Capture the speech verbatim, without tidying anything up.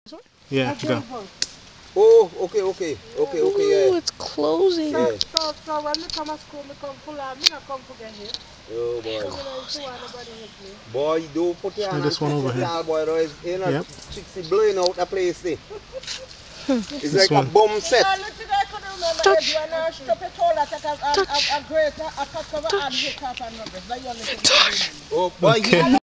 Yeah, go. Oh, okay, okay, okay, okay, Ooh, yeah. it's closing. Yeah. So, so when me come to school, me come full of, me not come to get hit. Oh boy. Because you know, if you want nobody hit me. Boy, don't put your Try hand and this one fix over it, here. y'all, boy. Otherwise, you know, Yep. Chitsy blowing out the place, see. It's This like one. a bomb set. I look I could remember Touch. everyone else stop it all that a, a, Touch. a, a greater, a cut cover and Touch. hit up and rubbish. That's the only thing I Touch. remember. Oh boy, Okay. he